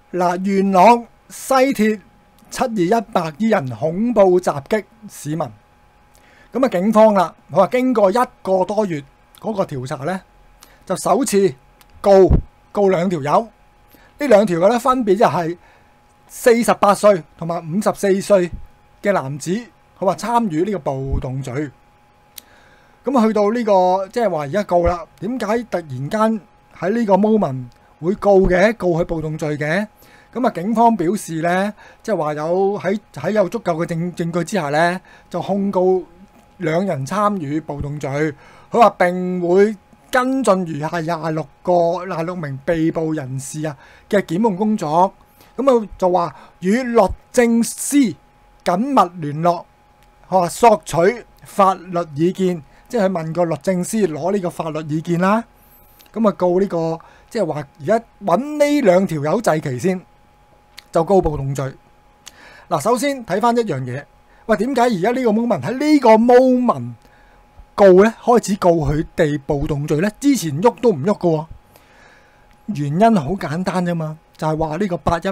嗱，元朗西鐵721白衣人恐怖襲擊市民，咁啊警方啦，佢話經過1個多月嗰個調查咧，就首次告兩條友，呢兩條嘅咧分別就係48歲同埋54歲嘅男子，佢話參與呢個暴動罪。咁去到呢個即係話而家告啦，點解突然間喺呢個 moment 會告佢暴動罪嘅？咁啊，警方表示咧，即係話有喺有足夠嘅證據之下咧，就控告兩人參與暴動罪。佢話並會跟進餘下26名被捕人士啊嘅檢控工作。咁啊就話與律政司緊密聯絡，佢話索取法律意見，即係問個律政司攞呢個法律意見啦。咁啊告呢個即係話而家揾呢兩條友祭旗先。就告暴動罪。嗱，首先睇翻一樣嘢，喂，點解而家呢個 moment 喺呢個 moment 告咧，開始告佢哋暴動罪咧？之前喐都唔喐嘅喎，原因好簡單啫嘛，就係話呢個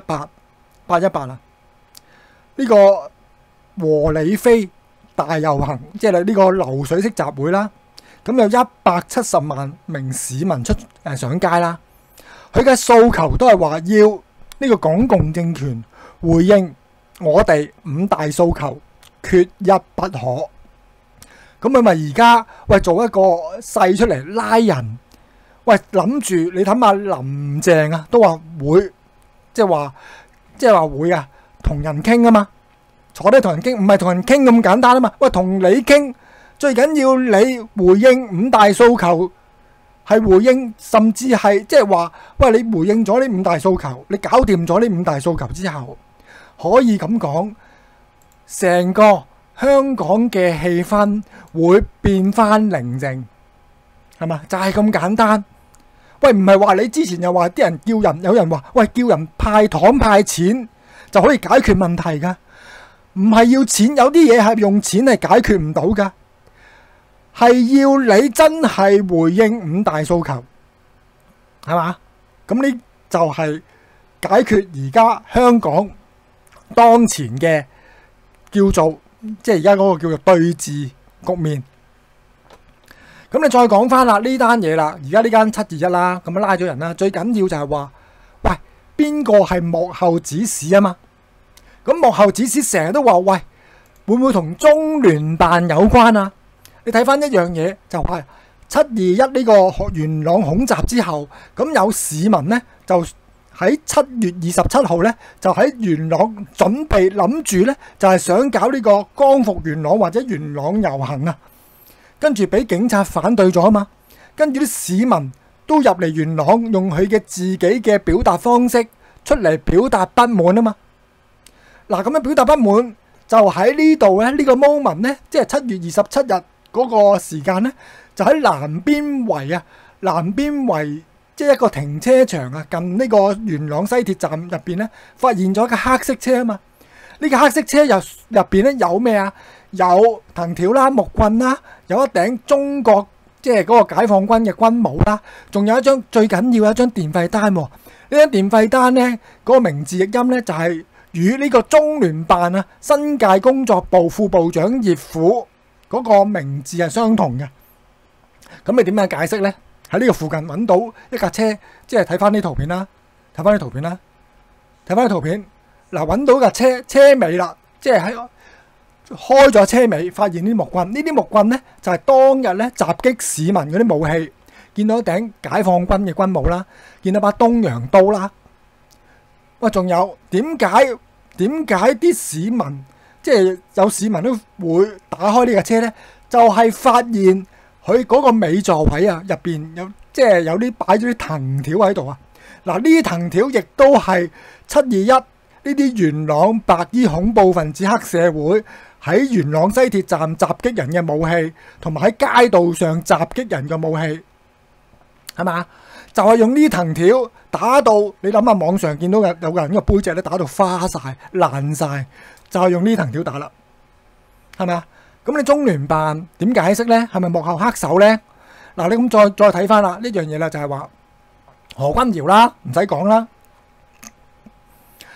818啊，呢個和理非大遊行，即係呢個流水式集會啦。咁有170萬名市民上街啦，佢嘅訴求都係話要呢個港共政權回應我哋5大訴求，缺一不可。咁佢咪而家做一個勢出嚟拉人，諗住你睇下林鄭啊，都話會即係話會啊，同人傾啊嘛，坐低同人傾，唔係同人傾咁簡單啊嘛。同你傾，最緊要你回應5大訴求。係回應，甚至係即係話，你回應咗呢5大訴求，你搞掂咗呢5大訴求之後，可以咁講，成個香港嘅氣氛會變翻寧靜，係嘛？就係咁簡單。唔係話你之前又話啲人有人話，叫人派糖派錢就可以解決問題㗎，唔係要錢，有啲嘢係用錢係解決唔到㗎。係要你真係回應5大訴求，係嘛？咁呢就係解決而家香港當前嘅叫做即係而家嗰個叫做對峙局面。咁你再講翻啦呢單嘢啦，而家呢間721啦，咁拉咗人啦，最緊要就係話，邊個係幕後指使啊嘛？咁幕後指使成日都話，會唔會同中聯辦有關啊？你睇翻一樣嘢，就係721呢個元朗恐襲之後，咁有市民呢，就喺7月27號呢，就喺元朗準備諗住呢，就係想搞呢個光復元朗或者元朗遊行啊，跟住俾警察反對咗啊嘛，跟住啲市民都入嚟元朗，用佢嘅自己嘅表達方式出嚟表達不滿啊嘛。嗱，咁樣表達不滿就喺呢度呢，呢個 moment 呢，即係7月27日。嗰個時間咧，就喺南邊圍即係一個停車場啊，近呢個元朗西鐵站入邊咧，發現咗一架黑色車啊嘛。呢架黑色車入邊咧有咩啊？有藤條啦、木棍啦，有一頂中國即係嗰個解放軍嘅軍帽啦，仲有一張最緊要一張電費單。呢張電費單咧，嗰個名字譯音咧就係與呢個中聯辦啊新界工作部副部長葉虎嗰個名字係相同嘅。咁你點樣解釋呢？喺呢個附近揾到一架車，即係睇翻啲圖片啦，睇翻啲圖片嗱，揾到架車尾啦，即係喺開咗車尾，發現啲木棍。呢啲木棍呢，就係當日咧襲擊市民嗰啲武器，見到一頂解放軍嘅軍帽啦，見到把東洋刀啦。仲有點解啲市民？即係有市民都會打開呢架車呢，就係發現佢嗰個尾座位啊，入邊有啲擺咗啲藤條喺度啊。嗱，呢啲藤條亦都係721呢啲元朗白衣恐怖分子黑社會喺元朗西鐵站襲擊人嘅武器，同埋喺街道上襲擊人嘅武器，係嘛？就係用呢啲藤條打到你諗下，網上見到有個人個背脊咧打到花晒爛晒。就係用呢藤條打啦，係咪啊？咁你中聯辦點解釋呢？係咪幕後黑手呢？嗱，你咁再睇翻啦，呢樣嘢啦就係話何君堯啦，唔使講啦，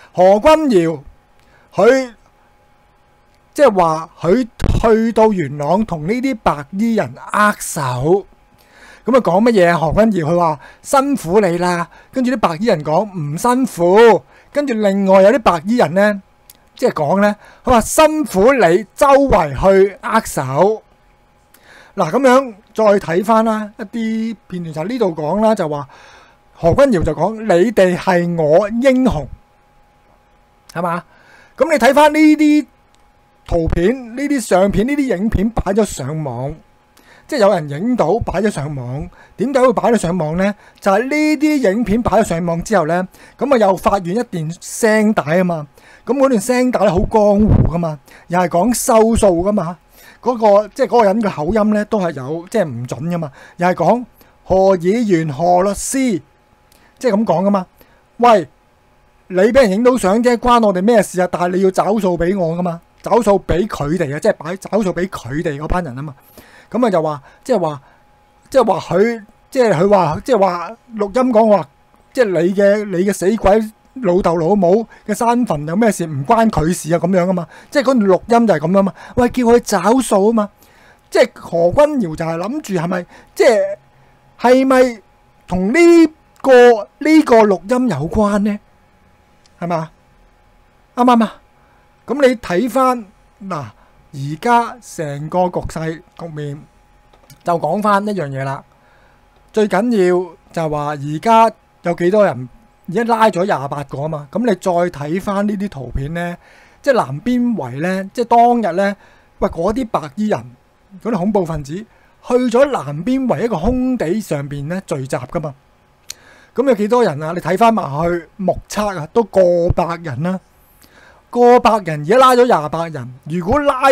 何君堯佢即係話佢去到元朗同呢啲白衣人握手，咁啊講乜嘢啊？何君堯佢話辛苦你啦，跟住啲白衣人講唔辛苦，跟住另外有啲白衣人咧，即係講咧，佢話辛苦你周圍去握手。嗱，咁樣再睇翻啦，一啲片段就呢度講啦，就話何君堯就講你哋係我英雄，係嘛？咁你睇翻呢啲圖片、呢啲相片、呢啲影片擺咗上網，即係有人影到擺咗上網。點解會擺咗上網呢？就係呢啲影片擺咗上網之後呢，咁啊又發現一段聲帶啊嘛。咁嗰段聲帶咧好江湖噶嘛，又係講收數噶嘛。嗰個即係嗰個人嘅口音咧都係有即係唔準噶嘛，又係講何議員、何律師，即係咁講噶嘛。喂，你俾人影到相啫，關我哋咩事啊？但係你要找數俾我噶嘛，找數俾佢哋啊，即係找數俾佢哋嗰班人啊嘛。咁啊就話即係話佢即係佢話即係話錄音講話，即係你嘅死鬼老豆老母嘅山墳有咩事唔關佢事啊咁樣啊嘛，即係嗰段錄音就係咁樣嘛。喂，叫佢找數啊嘛，即係何君堯就係諗住係咪即係咪同呢個錄音有關呢？係嘛？啱唔啱啊？咁你睇翻嗱，而家成個局勢局面就講翻一樣嘢啦。最緊要就係話而家有幾多人？而家拉咗28個啊嘛，咁你再睇翻呢啲圖片咧，即係南邊圍咧，即係當日咧，喂嗰啲白衣人嗰啲恐怖分子去咗南邊圍一個空地上邊咧聚集噶嘛，咁有幾多人啊？你睇翻埋去目測啊，都過百人啦，過百人而家拉咗28人，如果拉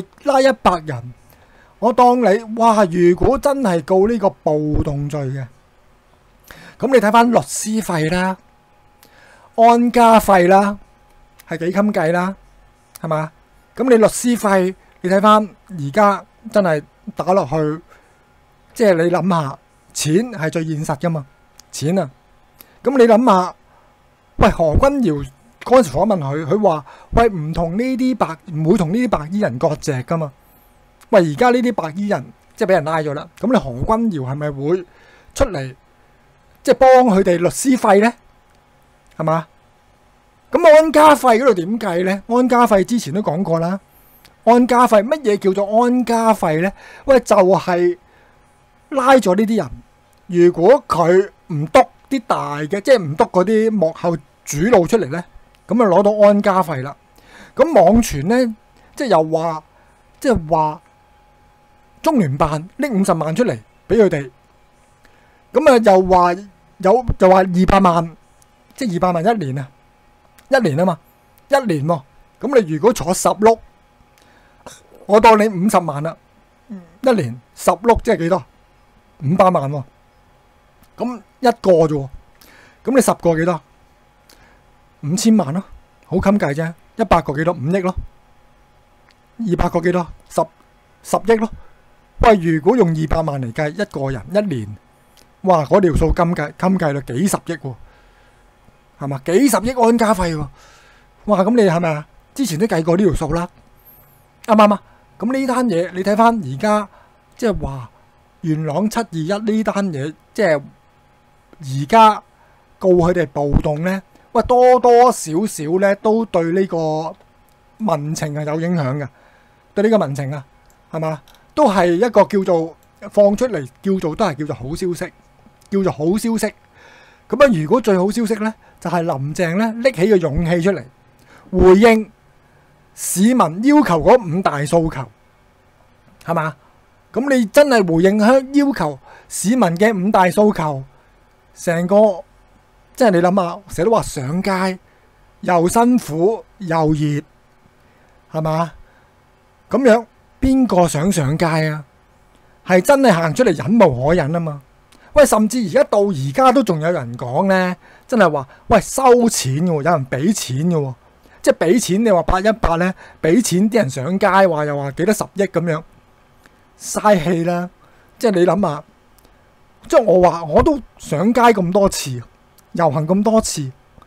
100人，我當你哇，如果真係告呢個暴動罪嘅，咁你睇翻律師費啦。安家費啦，係幾襟計啦，係嘛？咁你律師費，你睇翻而家真係打落去，即係你諗下，錢係最現實噶嘛？錢啊！咁你諗下，喂何君堯嗰陣時訪問佢話：喂唔同呢啲唔會同呢啲白衣人割席噶嘛？喂而家呢啲白衣人即係俾人拉咗啦，咁你何君堯係咪會出嚟即係幫佢哋律師費咧？係嘛？咁安家費嗰度點計咧？安家費之前都講過啦。安家費乜嘢叫做安家費咧？喂，就係拉咗呢啲人，如果佢唔督啲大嘅，即係唔督嗰啲幕後主腦出嚟咧，咁啊攞到安家費啦。咁網傳咧，即係又話，即係話中聯辦拎50萬出嚟俾佢哋，咁啊又話200萬。即係200萬一年啊，一年啊嘛，一年喎。咁你如果坐10碌，我當你50萬啦，一年10碌即係幾多？500萬喎。咁一個啫喎，咁你10個幾多？5000萬咯，好襟計啫。100個幾多？5億咯。200個幾多？10億咯。喂，如果用200萬嚟計，一個人一年，哇，嗰條數襟計到幾十億喎。係嘛？幾十億安家費喎！哇！咁你係咪啊？之前都計過呢條數啦，啱唔啱啊？咁呢單嘢你睇翻而家，即係話元朗721呢單嘢，即係而家告佢哋暴動咧，喂多多少少咧都對呢個民情係有影響嘅，對呢個民情啊，係嘛？都係一個叫做放出嚟，都係叫做好消息，叫做好消息。咁啊，如果最好消息咧，就係林鄭咧拎起個勇氣出嚟回應市民要求嗰5大訴求，係嘛？咁你真係回應要求市民嘅5大訴求，成個即係你諗下，成日都話上街又辛苦又熱，係嘛？咁樣邊個想上街啊？係真係行出嚟忍無可忍啊嘛！喂，甚至而家到而家都仲有人講咧，真係話喂收錢嘅喎，有人俾錢嘅喎，即係俾錢。你話818咧，俾錢啲人上街話又話幾多10億咁樣，嘥氣啦！即係你諗下，即係我話我都上街咁多次，遊行咁多次，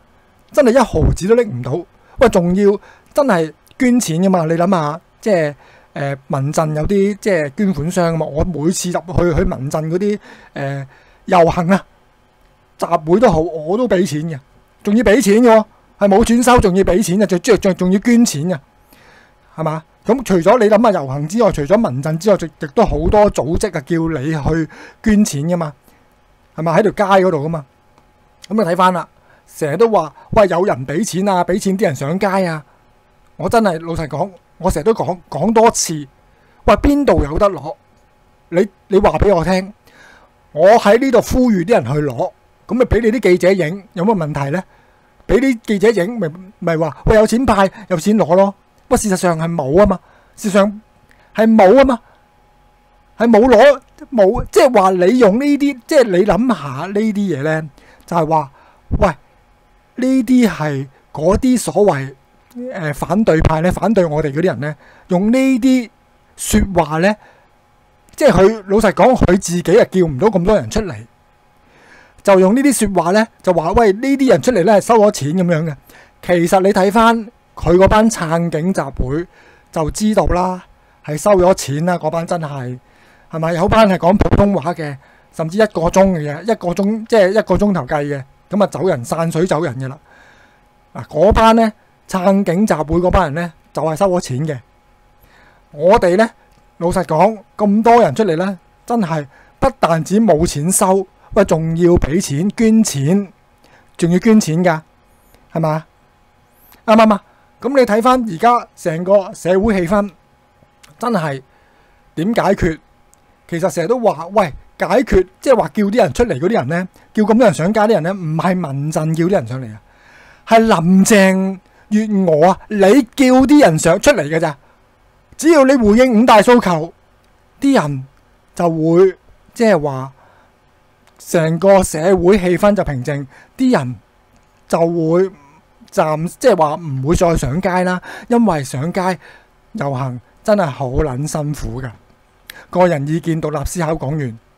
真係一毫子都拎唔到。喂，仲要真係捐錢噶嘛？你諗下，即係民陣有啲即係捐款箱啊嘛。我每次入去民陣嗰啲遊行啊、集會都好，我都俾錢嘅，仲要俾錢嘅喎，係冇轉收，仲要俾錢嘅，仲要捐錢嘅，係嘛？咁除咗你諗下遊行之外，除咗民陣之外，亦都好多組織啊，叫你去捐錢噶嘛，係咪喺條街嗰度噶嘛？咁你睇翻啦，成日都話喂有人俾錢啊，俾錢啲人上街啊！我真係老實講，我成日都講多次，喂邊度有得攞？你話俾我聽，我喺呢度呼籲啲人去攞，咁咪俾你啲記者影，有乜問題呢？俾啲記者影，咪話喂有錢派，有錢攞咯。不過事實上係冇啊嘛，事實上係冇啊嘛，係冇攞冇，即係話你用呢啲，即係你諗下呢啲嘢咧，就係話喂呢啲係嗰啲所謂反對派咧，反對我哋嗰啲人咧，用呢啲説話咧，即係佢老實講，佢自己啊叫唔到咁多人出嚟，就用呢啲説話咧，就話喂呢啲人出嚟咧係收咗錢咁樣嘅。其實你睇翻佢嗰班撐警集會就知道啦，係收咗錢啦。嗰班真係咪有班係講普通話嘅，甚至一個鐘嘅嘢，一個鐘即係一個鐘頭計嘅，咁啊走人散水走人嘅啦。嗱，嗰班咧撐警集會嗰班人咧就係收咗錢嘅。我哋咧老實講，咁多人出嚟咧，真係不但止冇錢收，喂仲要俾錢捐錢，仲要捐錢㗎，係嘛？啱唔啱啊？咁你睇翻而家成個社會氣氛，真係點解決？其實成日都話喂解決，即係話叫啲人出嚟嗰啲人咧，叫咁多人上街啲人咧，唔係民陣叫啲人上嚟啊，係林鄭月娥啊，你叫啲人上出嚟嘅咋？只要你回應五大訴求，啲人就會即係話成個社會氣氛就平靜，啲人就會即係話唔會再上街啦，因為上街遊行真係好撚辛苦㗎。個人意見獨立思考講完。